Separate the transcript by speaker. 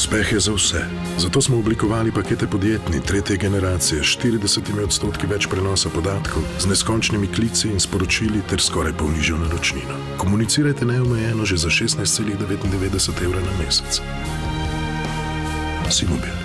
Speaker 1: Uspeh je za vse. Zato smo oblikovali pakete podjetni, tretje generacije, s 40% več prenosa podatkov, z neskončnimi klici in sporočili ter skoraj polnižjo naročnino. Komunicirajte neomejeno že za 16,99 € na mesec. Si mobil.